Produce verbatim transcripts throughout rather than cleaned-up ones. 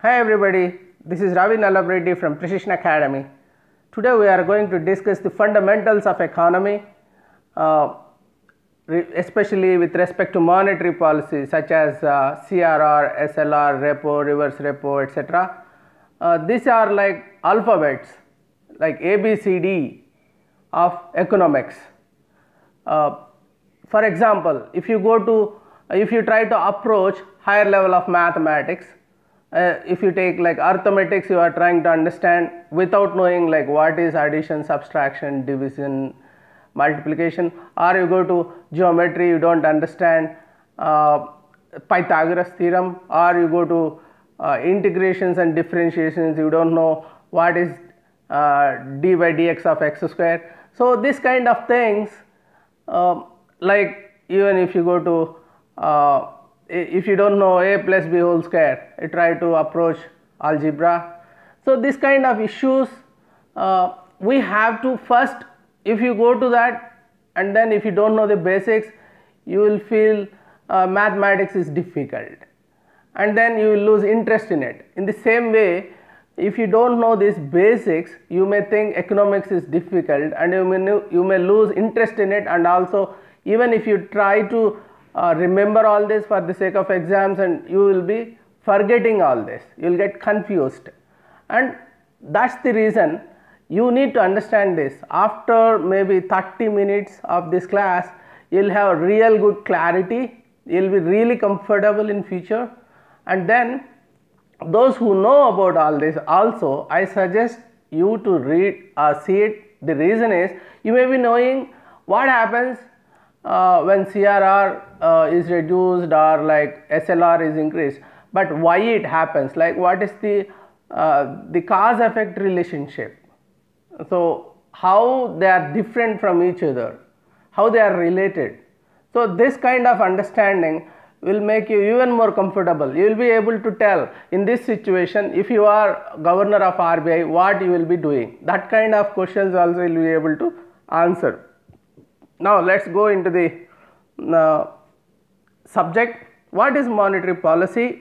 Hi everybody, this is Ravi Nallabreddy from Precision Academy. Today we are going to discuss the fundamentals of economy, uh, especially with respect to monetary policy such as uh, C R R, S L R, repo, reverse repo, et cetera. Uh, these are like alphabets, like A B C D of economics. Uh, for example, if you go to, if you try to approach higher level of mathematics, uh, if you take like arithmetics, you are trying to understand without knowing like what is addition, subtraction, division, multiplication, or you go to geometry, you don't understand uh, Pythagoras theorem, or you go to uh, integrations and differentiations, you don't know what is uh, d by dx of x square. So this kind of things, uh, like even if you go to uh, if you don't know a plus b whole square, you try to approach algebra. So this kind of issues uh, we have to first, if you go to that and then if you don't know the basics, you will feel uh, mathematics is difficult and then you will lose interest in it. In the same way, if you don't know these basics, you may think economics is difficult and you may, you may lose interest in it, and also even if you try to uh, remember all this for the sake of exams, and you will be forgetting all this, you will get confused, and that's the reason you need to understand this. After maybe thirty minutes of this class, you will have real good clarity, you will be really comfortable in future, and then those who know about all this also, I suggest you to read or see it. The reason is you may be knowing what happens uh, when C R R uh, is reduced or like S L R is increased, but why it happens, like what is the uh, the cause effect relationship. So how they are different from each other, how they are related. So this kind of understanding will make you even more comfortable. You will be able to tell in this situation, if you are governor of R B I, what you will be doing. That kind of questions also you will be able to answer. Now let's go into the uh, subject. What is monetary policy?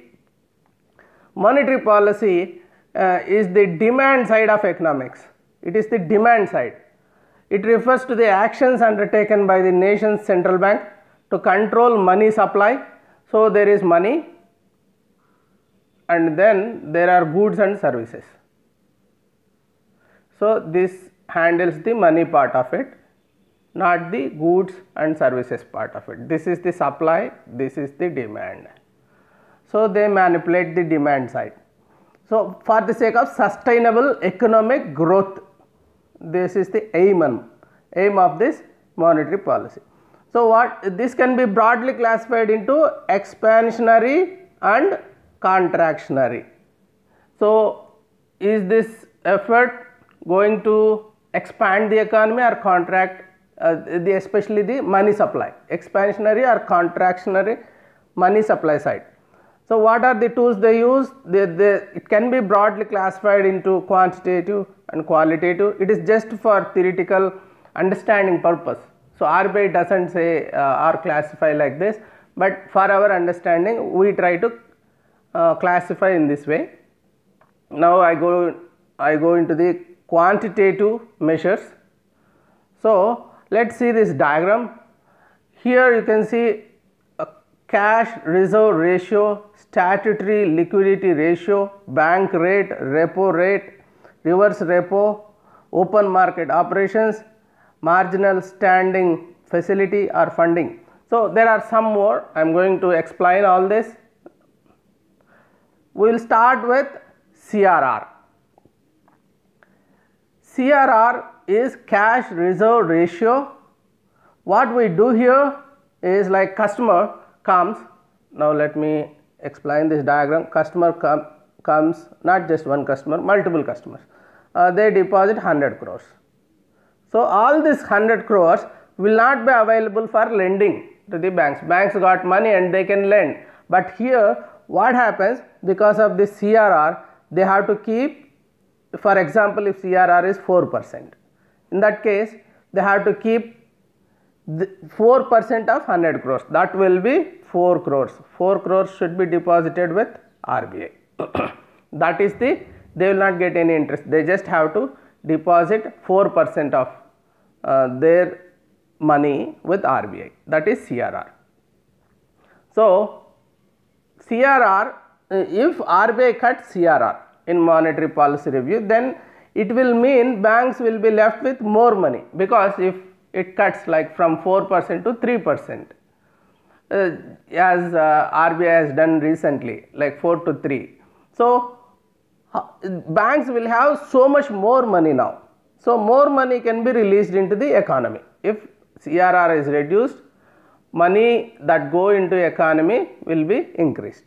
Monetary policy uh, is the demand side of economics. It is the demand side. It refers to the actions undertaken by the nation's central bank to control money supply. So there is money and then there are goods and services. So this handles the money part of it, not the goods and services part of it. This is the supply, this is the demand. So they manipulate the demand side. So for the sake of sustainable economic growth, this is the aim and aim of this monetary policy. So what this can be broadly classified into expansionary and contractionary. So is this effort going to expand the economy or contract uh, the especially the money supply, expansionary or contractionary money supply side. So what are the tools they use? They, they, it can be broadly classified into quantitative and qualitative. It is just for theoretical understanding purpose. So R B I doesn't say uh, or classify like this, but for our understanding we try to uh, classify in this way. Now I go I go into the quantitative measures. So let's see this diagram. Here you can see a cash reserve ratio, statutory liquidity ratio, bank rate, repo rate, reverse repo, open market operations, marginal standing facility or funding. So there are some more. I am going to explain all this. We will start with C R R. C R R is cash reserve ratio. What we do here is like customer comes. Now let me explain this diagram. Customer com comes, not just one customer, multiple customers. Uh, they deposit one hundred crores. So all this one hundred crores will not be available for lending to the banks. Banks got money and they can lend. But here what happens, because of this C R R, they have to keep, for example, if C R R is four percent, in that case they have to keep four percent of one hundred crores. That will be four crores. four crores should be deposited with R B I. That is the, they will not get any interest, they just have to deposit four percent of uh, their money with R B I, that is C R R. So, C R R, if R B I cuts C R R in monetary policy review, then it will mean banks will be left with more money, because if it cuts like from four percent to three percent, uh, as uh, R B I has done recently, like four to three. So, uh, banks will have so much more money now. So, more money can be released into the economy. If C R R is reduced, money that go into economy will be increased.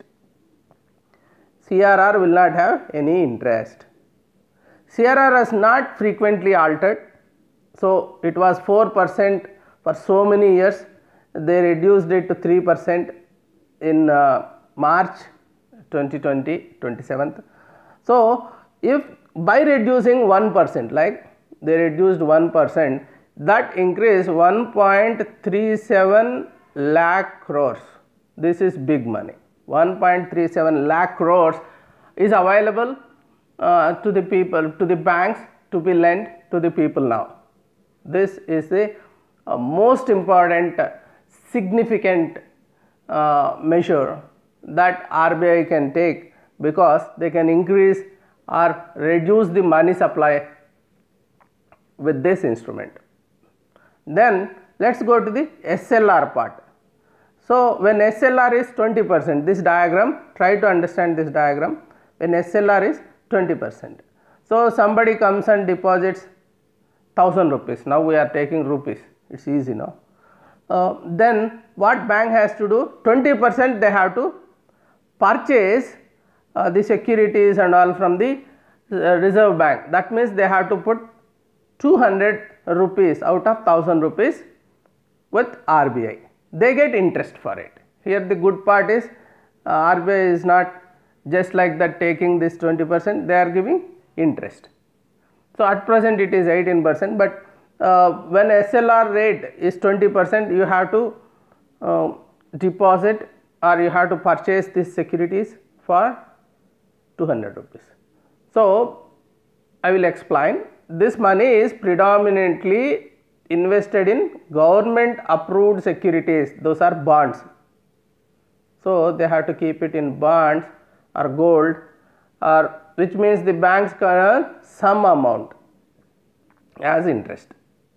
C R R will not have any interest. C R R has not frequently altered. So, it was four percent for so many years, they reduced it to three percent in uh, March twenty twenty, twenty-seventh. So, if by reducing one percent, like they reduced one percent, that increased one point three seven lakh crores. This is big money. one point three seven lakh crores is available uh, to the people, to the banks, to be lent to the people now. This is the uh, most important uh, significant uh, measure that R B I can take, because they can increase or reduce the money supply with this instrument. Then let us go to the S L R part. So, when S L R is twenty percent, this diagram, try to understand this diagram, when S L R is twenty percent. So, somebody comes and deposits one thousand rupees, now we are taking rupees, it is easy now. Uh, then what bank has to do? twenty percent they have to purchase uh, the securities and all from the uh, Reserve Bank. That means they have to put two hundred rupees out of one thousand rupees with R B I. They get interest for it. Here the good part is uh, R B I is not just like that taking this twenty percent, they are giving interest. So, at present it is eighteen percent, but uh, when S L R rate is twenty percent, you have to uh, deposit or you have to purchase these securities for two hundred rupees. So, I will explain. This money is predominantly invested in government approved securities, those are bonds. So, they have to keep it in bonds or gold, or which means the banks can earn some amount as interest.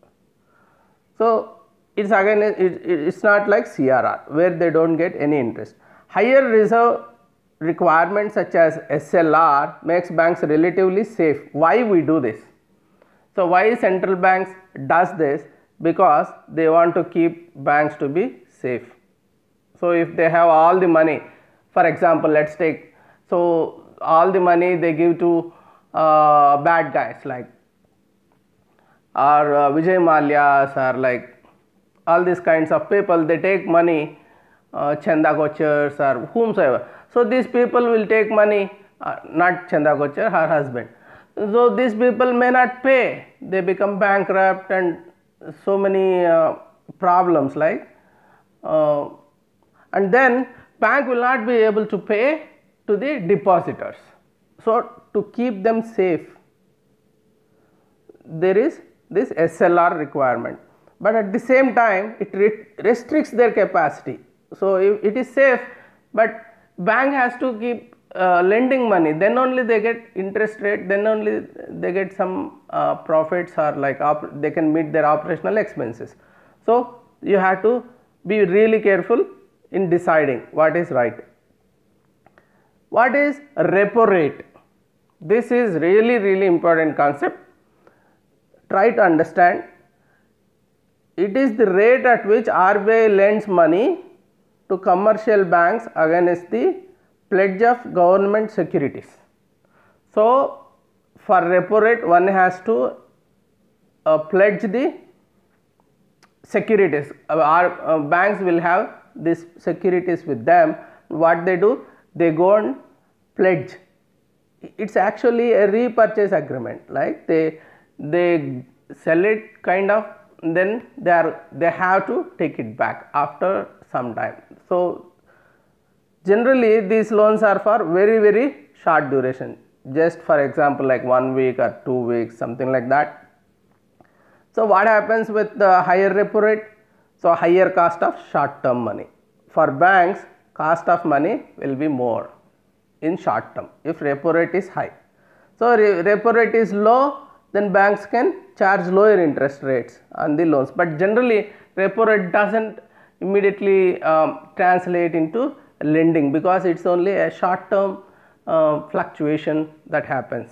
So, it is again it, it is not like C R R where they do not get any interest. Higher reserve requirements such as S L R makes banks relatively safe. Why we do this? So, why central banks does this? Because they want to keep banks to be safe. So, if they have all the money, for example, let us take, so all the money they give to uh, bad guys like or uh, Vijay Mallya's, or like all these kinds of people, they take money, uh, Chanda Kochers or whomsoever. So, these people will take money, uh, not Chanda Kocher, her husband. So, these people may not pay, they become bankrupt and so many uh, problems like uh, and then bank will not be able to pay to the depositors. So, to keep them safe, there is this S L R requirement, but at the same time it re restricts their capacity. So, if it is safe, but bank has to keep uh, lending money, then only they get interest rate, then only they get some uh, profits, or like they can meet their operational expenses. So, you have to be really careful in deciding what is right. What is repo rate? This is really really important concept. Try to understand. It is the rate at which R B I lends money to commercial banks against the pledge of government securities. So, for repo rate one has to uh, pledge the securities. Our uh, banks will have these securities with them. What they do? They go and pledge. It is actually a repurchase agreement, like they they sell it kind of, then they are they have to take it back after some time. So, generally these loans are for very very short duration, just for example like one week or two weeks, something like that. So what happens with the higher repo rate? So higher cost of short term money. For banks, cost of money will be more in short term if repo rate is high. So repo rate is low, then banks can charge lower interest rates on the loans, but generally repo rate doesn't immediately um, translate into lending because it's only a short term uh, fluctuation that happens.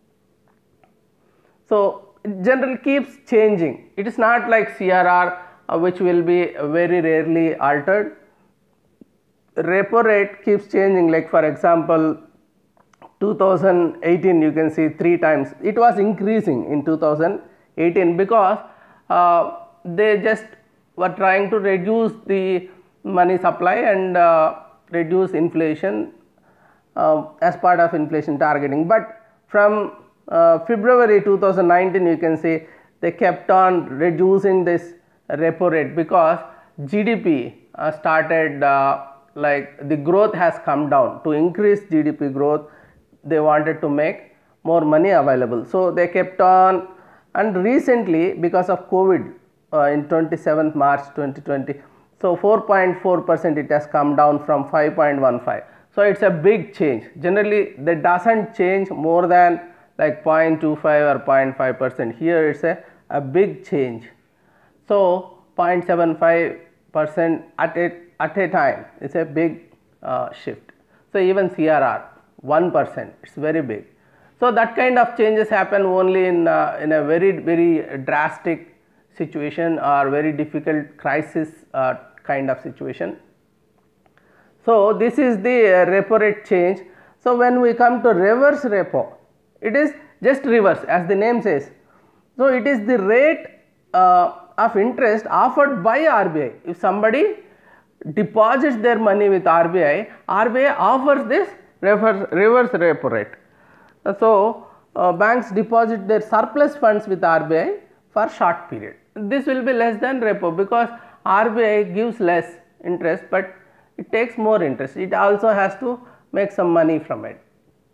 So it generally keeps changing. It is not like C R R uh, which will be very rarely altered. Repo rate keeps changing, like for example two thousand eighteen you can see three times it was increasing in two thousand eighteen because uh, they just were trying to reduce the money supply and uh, reduce inflation uh, as part of inflation targeting. But from uh, February two thousand nineteen you can see they kept on reducing this repo rate because G D P uh, started uh, like the growth has come down. To increase G D P growth, they wanted to make more money available. So they kept on, and recently because of COVID uh, in twenty-seventh March twenty twenty, so four point four percent it has come down from five point one five. So it's a big change. Generally that doesn't change more than like zero point two five or zero point five percent. Here it's a, a big change. So zero point seven five percent at a, at a time, it's a big uh, shift. So even C R R one percent, it's very big. So that kind of changes happen only in, uh, in a very very drastic situation or very difficult crisis uh, kind of situation. So this is the uh, repo rate change. So when we come to reverse repo, it is just reverse as the name says. So it is the rate uh, of interest offered by R B I. If somebody deposits their money with R B I, R B I offers this reverse, reverse repo rate. Uh, so uh, banks deposit their surplus funds with R B I for short period. This will be less than repo because R B I gives less interest, but it takes more interest. It also has to make some money from it.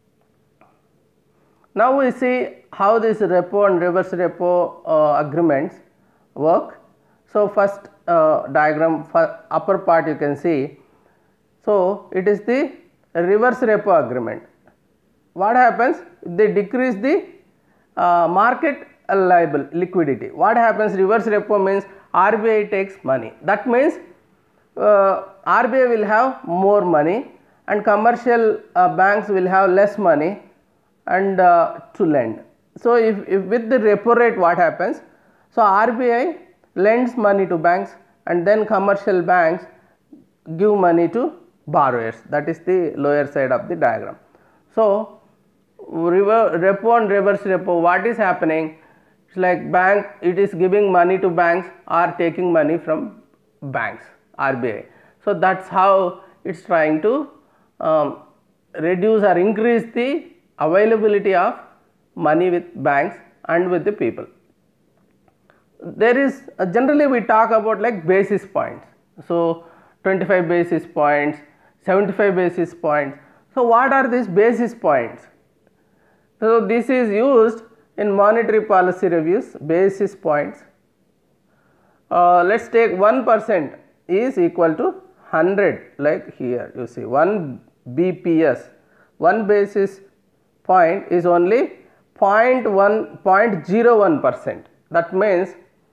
Now we see how this repo and reverse repo uh, agreements work. So first uh, diagram, for upper part you can see. So it is the reverse repo agreement. What happens? They decrease the uh, market liable liquidity. What happens? Reverse repo means R B I takes money. That means uh, R B I will have more money and commercial uh, banks will have less money and uh, to lend. So if, if with the repo rate what happens? So R B I lends money to banks and then commercial banks give money to borrowers. That is the lower side of the diagram. So reverse repo and reverse repo, what is happening? It's like bank, it is giving money to banks or taking money from banks, R B I. So that's how it's trying to um, reduce or increase the availability of money with banks and with the people. There is uh, generally we talk about like basis points. So twenty-five basis points, seventy-five basis points. So what are these basis points? So this is used in monetary policy reviews, basis points. Uh, let's take one percent is equal to one hundred, like here you see one B P S, one basis point is only zero point one, zero point zero one percent. That means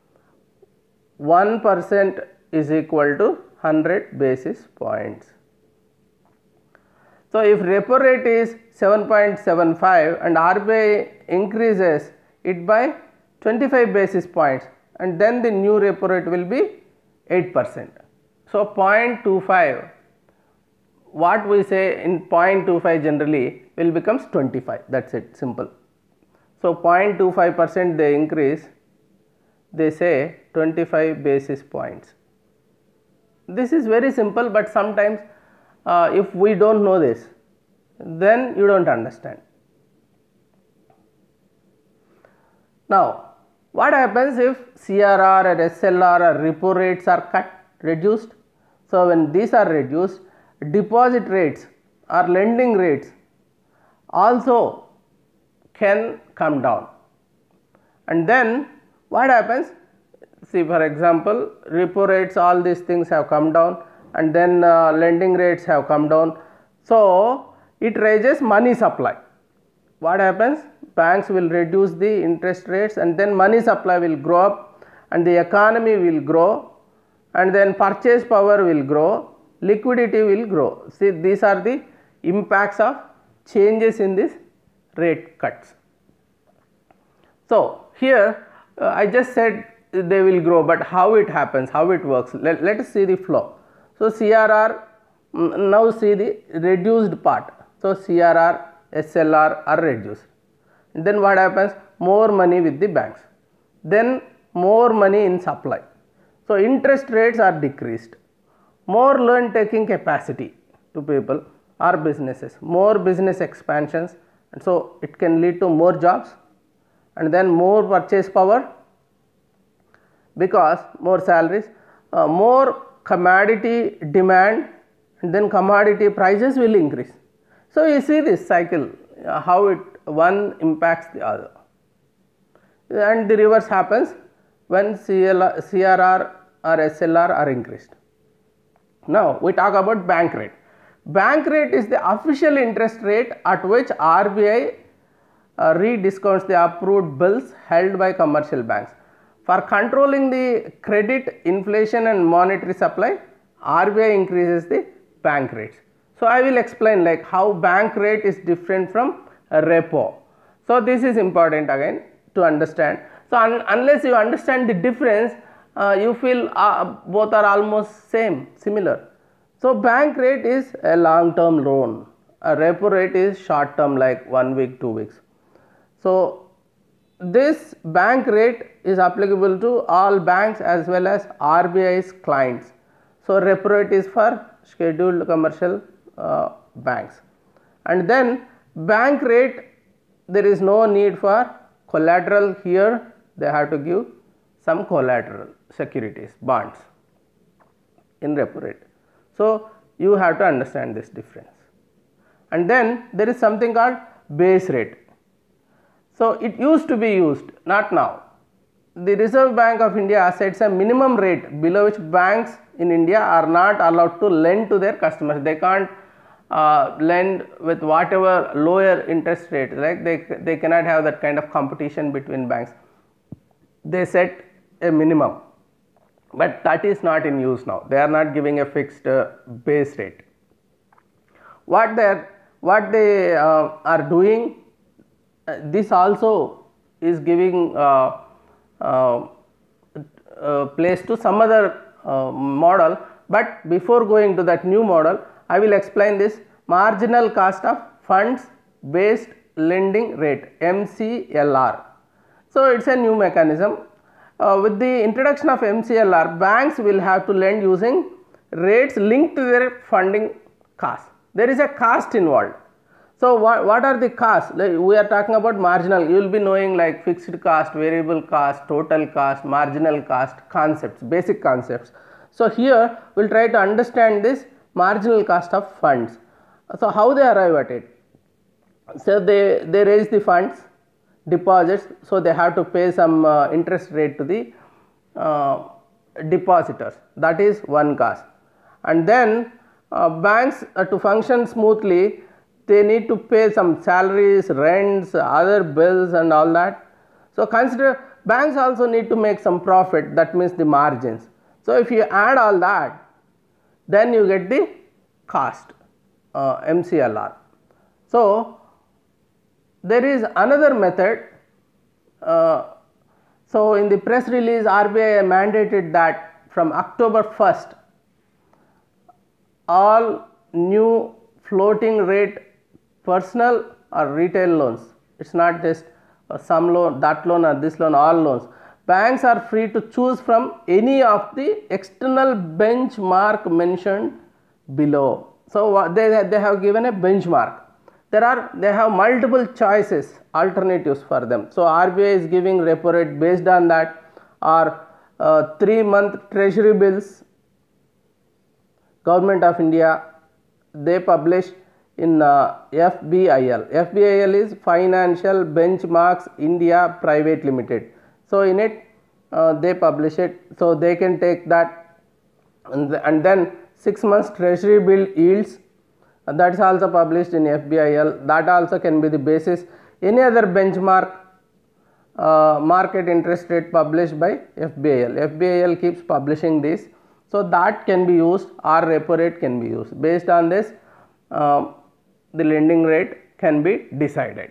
one percent is equal to one hundred basis points. So if repo rate is seven point seven five and R B I increases it by twenty-five basis points, and then the new repo rate will be eight percent. So zero point two five, what we say in zero point two five generally will becomes twenty-five, that is it, simple. So zero point two five percent they increase, they say twenty-five basis points. This is very simple, but sometimes uh, if we do not know this, then you do not understand. Now what happens if C R R or S L R or repo rates are cut, reduced? So when these are reduced, deposit rates or lending rates also can come down. And then what happens? See, for example, repo rates, all these things have come down, and then uh, lending rates have come down. So it raises money supply. What happens? Banks will reduce the interest rates, and then money supply will grow up, and the economy will grow, and then purchase power will grow, liquidity will grow. See, these are the impacts of changes in this rate cuts. So here uh, I just said they will grow, but how it happens, how it works, let, let us see the flow. So C R R, now see the reduced part. So C R R, S L R are reduced. And then what happens? More money with the banks, then more money in supply. So interest rates are decreased, more loan taking capacity to people or businesses, more business expansions, and so it can lead to more jobs, and then more purchase power because more salaries, uh, more commodity demand, and then commodity prices will increase. So you see this cycle, uh, how it one impacts the other, and the reverse happens when C R R or S L R are increased. Now we talk about bank rate. Bank rate is the official interest rate at which R B I uh, rediscounts the approved bills held by commercial banks. For controlling the credit, inflation and monetary supply, R B I increases the bank rates. So I will explain like how bank rate is different from a repo. So this is important again to understand. So un unless you understand the difference, uh, you feel uh, both are almost same, similar. So bank rate is a long term loan, a repo rate is short term like one week, two weeks. So this bank rate is applicable to all banks as well as R B I's clients. So repo rate is for scheduled commercial uh, banks, and then bank rate, there is no need for collateral here, they have to give some collateral, securities, bonds in repo rate. So you have to understand this difference. And then there is something called base rate. So it used to be used, not now. The Reserve Bank of India sets a minimum rate below which banks in India are not allowed to lend to their customers. They can't uh, lend with whatever lower interest rate, like they, they cannot have that kind of competition between banks. They set a minimum, but that is not in use now. They are not giving a fixed uh, base rate. What they are, what they uh, are doing, uh, this also is giving uh, uh, uh, place to some other uh, model, but before going to that new model, I will explain this marginal cost of funds based lending rate, M C L R. So it is a new mechanism. Uh, with the introduction of M C L R, banks will have to lend using rates linked to their funding cost. There is a cost involved. So what, what are the costs? Like we are talking about marginal, you will be knowing like fixed cost, variable cost, total cost, marginal cost concepts, basic concepts. So here we will try to understand this marginal cost of funds. So how they arrive at it? So they, they raise the funds, deposits, so they have to pay some uh, interest rate to the uh, depositors, that is one cost. And then uh, banks uh, to function smoothly, they need to pay some salaries, rents, other bills and all that. So consider banks also need to make some profit, that means the margins. So if you add all that, then you get the cost, uh, M C L R. So there is another method. Uh, so in the press release, R B I mandated that from October first, all new floating rate personal or retail loans, it is not just uh, some loan, that loan or this loan, all loans. Banks are free to choose from any of the external benchmark mentioned below. So they, they have given a benchmark. There are, they have multiple choices, alternatives for them. So R B I is giving repo rate based on that, or uh, three month treasury bills, Government of India, they publish in uh, F B I L. F B I L is Financial Benchmarks India Private Limited. So in it uh, they publish it, so they can take that, and, the, and then six months treasury bill yields, uh, that is also published in F B I L. That also can be the basis. Any other benchmark uh, market interest rate published by F B I L. F B I L keeps publishing this, so that can be used, or repo rate can be used. Based on this, uh, the lending rate can be decided.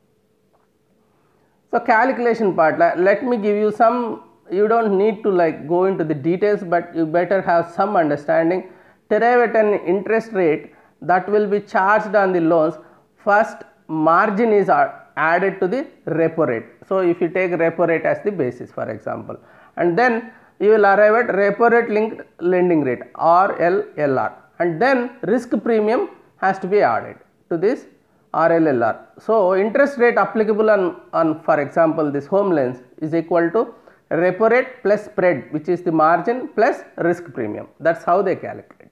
So calculation part, let me give you some, you don't need to like go into the details, but you better have some understanding. Derive at an interest rate that will be charged on the loans, first margin is added to the repo rate. So if you take repo rate as the basis, for example, and then you will arrive at repo rate linked lending rate, R L L R, and then risk premium has to be added to this R L L R. So interest rate applicable on, on for example this home loans is equal to repo rate plus spread, which is the margin plus risk premium. That is how they calculate.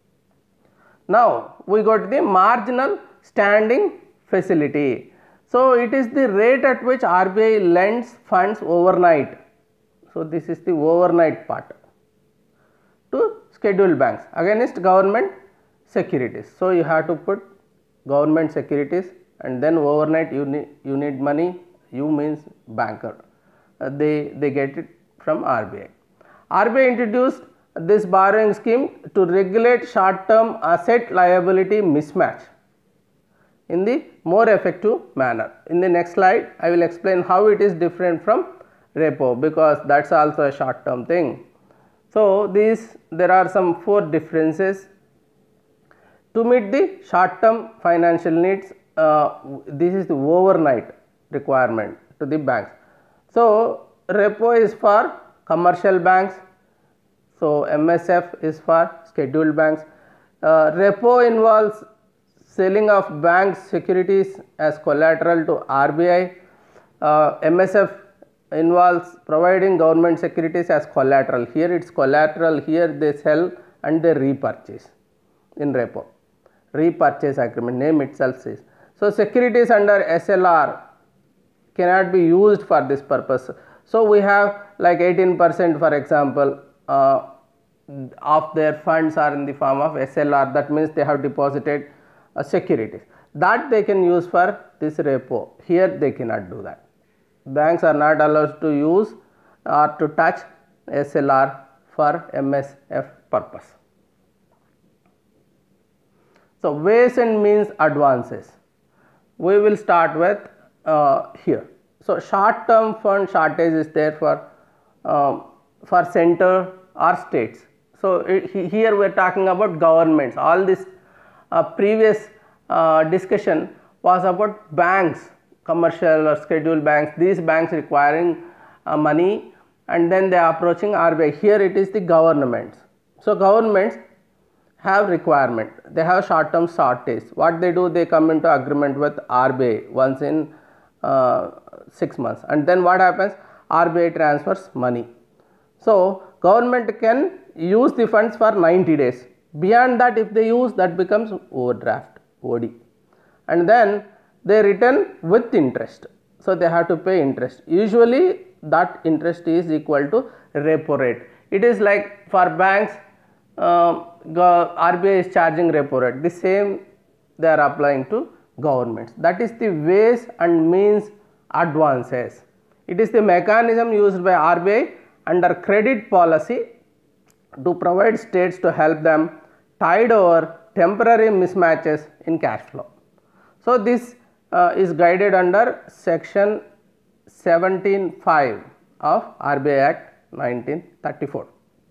Now we go to the marginal standing facility. So it is the rate at which R B I lends funds overnight. So this is the overnight part to scheduled banks against government securities. So you have to put government securities, and then overnight you need, you need money, you means banker, uh, they, they get it from R B I. R B I introduced this borrowing scheme to regulate short term asset liability mismatch in the more effective manner. In the next slide I will explain how it is different from repo, because that is also a short term thing. So these, there are some four differences. To meet the short term financial needs, uh, this is the overnight requirement to the banks. So repo is for commercial banks, so M S F is for scheduled banks. Uh, repo involves selling of bank securities as collateral to R B I. Uh, M S F involves providing government securities as collateral. Here it is collateral, here they sell and they repurchase in repo. Repurchase agreement, name itself says. So securities under S L R cannot be used for this purpose. So we have like eighteen percent for example uh, of their funds are in the form of S L R, that means they have deposited uh, securities, that they can use for this repo. Here they cannot do that. Banks are not allowed to use or to touch S L R for M S F purpose. So ways and means advances, we will start with uh, here. So short term fund shortage is there for uh, for center or states. So it, here we are talking about governments. All this uh, previous uh, discussion was about banks, commercial or scheduled banks, these banks requiring uh, money, and then they are approaching R B I. Here it is the governments. So governments have requirement, they have short term shortage. What they do, they come into agreement with R B I once in uh, six months, and then what happens, R B I transfers money. So government can use the funds for ninety days. Beyond that, if they use, that becomes overdraft, O D, and then they return with interest. So they have to pay interest. Usually that interest is equal to repo rate. It is like for banks, uh, R B I is charging repo rate, the same they are applying to governments. That is the ways and means advances. It is the mechanism used by R B I under credit policy to provide states to help them tide over temporary mismatches in cash flow. So this uh, is guided under section seventeen point five of R B I Act nineteen thirty-four.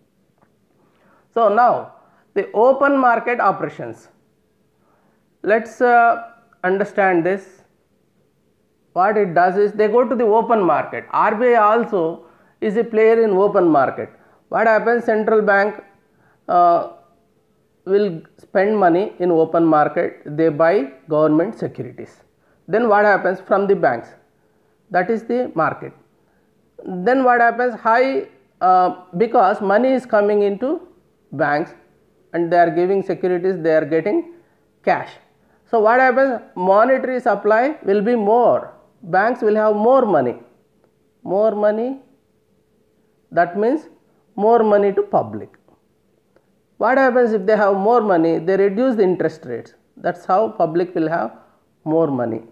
So now the open market operations, let us uh, understand this. What it does is they go to the open market. R B I also is a player in open market. What happens, central bank uh, will spend money in open market, they buy government securities. Then what happens from the banks, that is the market. Then what happens, high uh, because money is coming into banks and they are giving securities, they are getting cash. So what happens? Monetary supply will be more. Banks will have more money. More money, that means more money to public. What happens if they have more money? They reduce the interest rates. That's how public will have more money.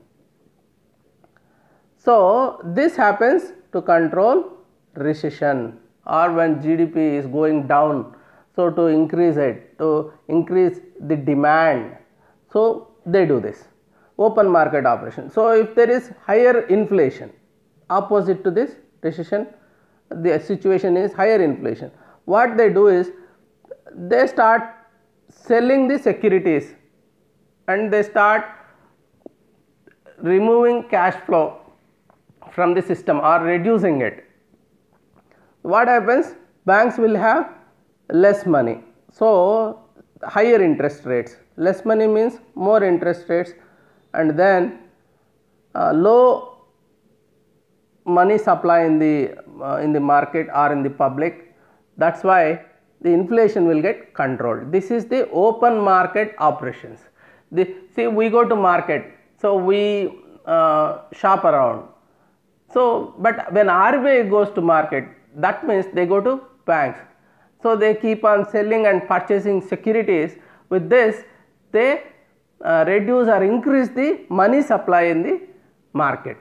So this happens to control recession, or when G D P is going down, so to increase it, to increase the demand. So they do this open market operation. So if there is higher inflation, opposite to this recession, the situation is higher inflation. What they do is they start selling the securities and they start removing cash flow from the system or reducing it. What happens? Banks will have less money. So higher interest rates. Less money means more interest rates, and then uh, low money supply in the uh, in the market or in the public. That's why the inflation will get controlled. This is the open market operations. The, see, we go to market, so we uh, shop around. So, but when R B I goes to market, that means they go to banks. So they keep on selling and purchasing securities. With this, they uh, reduce or increase the money supply in the market.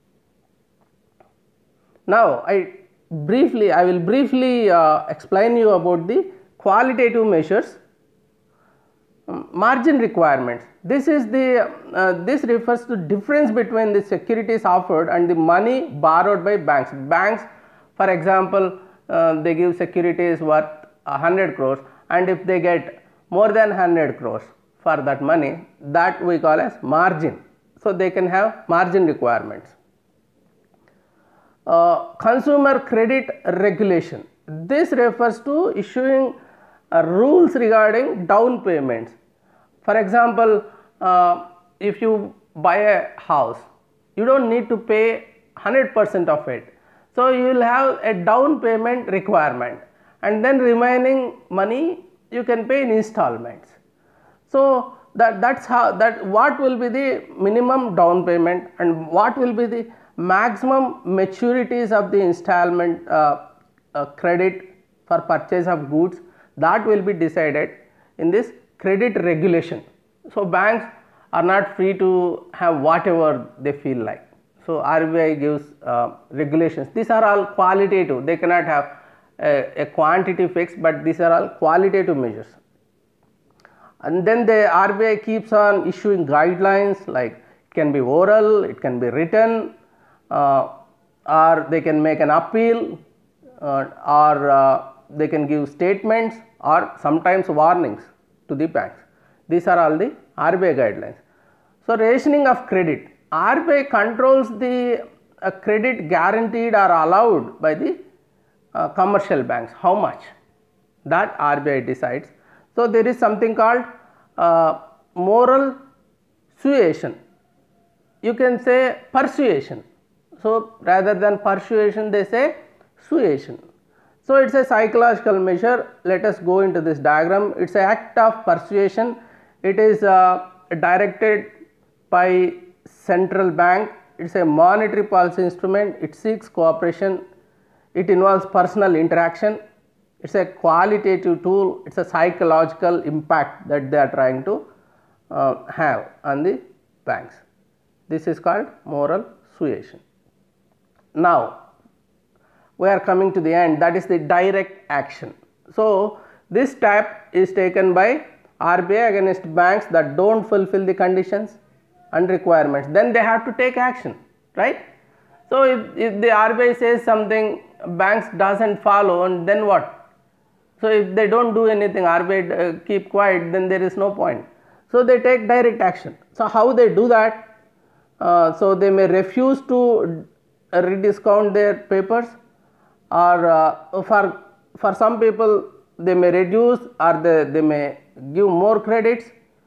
Now, I briefly, I will briefly uh, explain you about the qualitative measures. Um, margin requirements. This is the, uh, this refers to difference between the securities offered and the money borrowed by banks. Banks, for example, uh, they give securities worth one hundred crores, and if they get more than one hundred crores for that money, that we call as margin. So they can have margin requirements. Uh, consumer credit regulation. This refers to issuing uh, rules regarding down payments. For example, uh, if you buy a house, you don't need to pay one hundred percent of it. So you will have a down payment requirement, and then remaining money you can pay in installments. So that that's how that what will be the minimum down payment and what will be the maximum maturities of the installment uh, uh, credit for purchase of goods, that will be decided in this credit regulation. So banks are not free to have whatever they feel like. So R B I gives uh, regulations. These are all qualitative. They cannot have a, a quantity fix, but these are all qualitative measures. And then the R B I keeps on issuing guidelines, like it can be oral, it can be written, uh, or they can make an appeal, uh, or uh, they can give statements or sometimes warnings to the banks. These are all the R B I guidelines. So rationing of credit. R B I controls the uh, credit guaranteed or allowed by the uh, commercial banks. How much? That R B I decides. So there is something called uh, moral suasion. You can say persuasion. So rather than persuasion, they say suasion. So it is a psychological measure. Let us go into this diagram. It is an act of persuasion. It is uh, directed by central bank. It is a monetary policy instrument. It seeks cooperation. It involves personal interaction. It is a qualitative tool. It is a psychological impact that they are trying to uh, have on the banks. This is called moral suasion. Now we are coming to the end, that is the direct action. So this step is taken by R B I against banks that don't fulfill the conditions and requirements. Then they have to take action, right? So if, if the R B I says something, banks doesn't follow, and then what? So if they don't do anything, R B I uh, keep quiet, then there is no point. So they take direct action. So how they do that? Uh, so they may refuse to uh, rediscount their papers, or uh, for for some people they may reduce, or they, they may give more credits.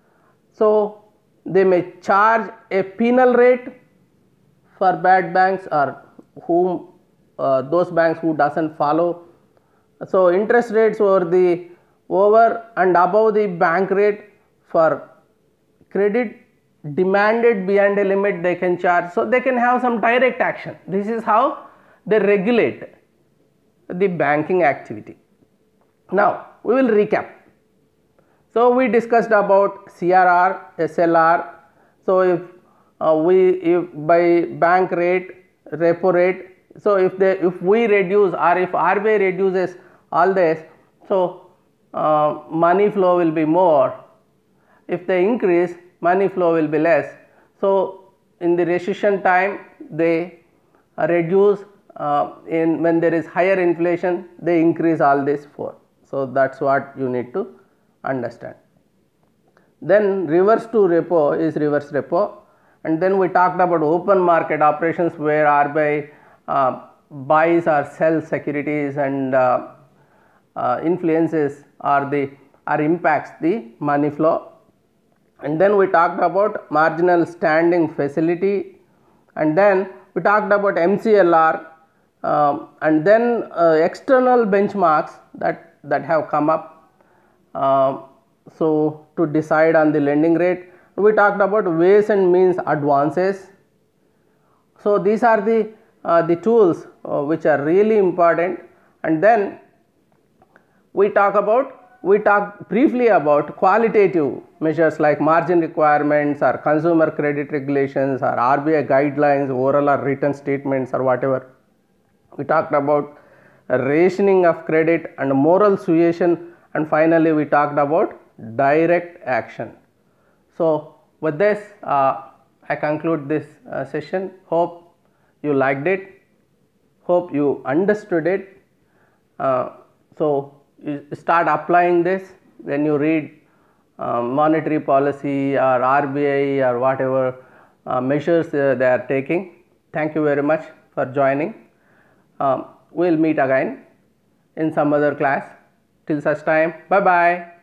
So they may charge a penal rate for bad banks, or whom uh, those banks who doesn't follow. So interest rates over the over and above the bank rate for credit demanded beyond a limit, they can charge. So they can have some direct action. This is how they regulate the banking activity. Now we will recap. So we discussed about C R R, S L R. So if uh, we if by bank rate, repo rate, so if they if we reduce or if R B I reduces all this, so uh, money flow will be more. If they increase, money flow will be less. So in the recession time, they uh, reduce. Uh, in when there is higher inflation, they increase all this four. So that's what you need to understand. Then reverse to repo is reverse repo, and then we talked about open market operations where R B I uh, buys or sells securities and uh, uh, influences or the or impacts the money flow. And then we talked about marginal standing facility, and then we talked about M C L R, um, and then uh, external benchmarks that that have come up. Uh, so to decide on the lending rate, we talked about ways and means advances. So these are the uh, the tools uh, which are really important. And then we talk about we talked briefly about qualitative measures like margin requirements or consumer credit regulations or R B I guidelines, oral or written statements or whatever. We talked about rationing of credit and moral suasion, and finally we talked about direct action. So with this uh, I conclude this uh, session. Hope you liked it, hope you understood it. Uh, so you start applying this when you read uh, monetary policy or R B I or whatever uh, measures uh, they are taking. Thank you very much for joining. Um, we will meet again in some other class. Till such time, bye bye.